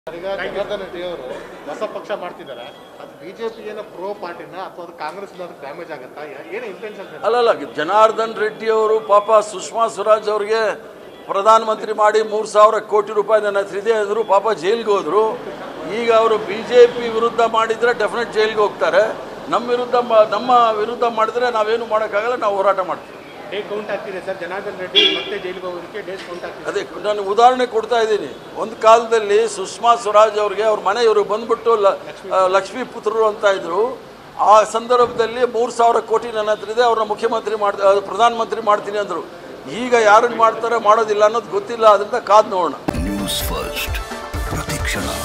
ಈಗ ಜನಾರ್ದನ್ ರೆಡ್ಡಿ ಅವರು ಹೊಸ ಪಕ್ಷ ಮಾಡ್ತಿದ್ದಾರೆ, ಅದು ಬಿಜೆಪಿ ಏನೋ ಪ್ರೋ ಪಾರ್ಟಿನ ಅಥವಾ ಅದು ಕಾಂಗ್ರೆಸ್ ಡ್ಯಾಮೇಜ್ ಆಗುತ್ತಾ, ಏನು ಇಂಟೆನ್ಷನ್? ಅಲ್ಲಲ್ಲ, ಜನಾರ್ದನ್ ರೆಡ್ಡಿ ಅವರು ಪಾಪ ಸುಷ್ಮಾ ಸ್ವರಾಜ್ ಅವ್ರಿಗೆ ಪ್ರಧಾನಮಂತ್ರಿ ಮಾಡಿ 3,000 ಕೋಟಿ ರೂಪಾಯಿ ನನ್ನ ಹತ್ರ ಇದೆ ಅಂದರು, ಪಾಪ ಜೈಲಿಗೆ ಹೋದರು. ಈಗ ಅವರು ಬಿಜೆಪಿ ವಿರುದ್ಧ ಮಾಡಿದರೆ ಡೆಫಿನೆಟ್ ಜೈಲಿಗೆ ಹೋಗ್ತಾರೆ. ನಮ್ಮ ವಿರುದ್ಧ ಮಾಡಿದ್ರೆ ನಾವೇನು ಮಾಡೋಕ್ಕಾಗಲ್ಲ, ನಾವು ಹೋರಾಟ ಮಾಡ್ತೀವಿ. ಡೇಟ್ ಕೌಂಟ್ ಆಗ್ತಿದೆ ಸರ್, ಜನಾರ್ದನ್ ರೆಡ್ಡಿ ಮತ್ತೆ ಜೈಲಿಗೆ ಹೋಗೋದಕ್ಕೆ ಡೇಟ್ ಕೌಂಟ್ ಆಗ್ತಿದೆ. ಅದೇ ನಾನು ಉದಾಹರಣೆ ಕೊಡ್ತಾ ಇದ್ದೀನಿ. ಒಂದು ಕಾಲದಲ್ಲಿ ಸುಷ್ಮಾ ಸ್ವರಾಜ್ ಅವ್ರಿಗೆ ಅವ್ರ ಮನೆಯವರು ಬಂದ್ಬಿಟ್ಟು ಲಕ್ಷ್ಮೀ ಪುತ್ರರು ಅಂತ ಇದ್ರು. ಆ ಸಂದರ್ಭದಲ್ಲಿ 3,000 ಕೋಟಿ ನನ್ನ ಹತ್ರ ಇದೆ, ಅವ್ರನ್ನ ಮುಖ್ಯಮಂತ್ರಿ ಪ್ರಧಾನಮಂತ್ರಿ ಮಾಡ್ತೀನಿ ಅಂದರು. ಈಗ ಯಾರನ್ನು ಮಾಡ್ತಾರೆ ಮಾಡೋದಿಲ್ಲ ಅನ್ನೋದು ಗೊತ್ತಿಲ್ಲ. ಅದರಿಂದ ಕಾದು ನೋಡೋಣ. ನ್ಯೂಸ್ ಫಸ್ಟ್ ಪ್ರತಿಕ್ಷಣ.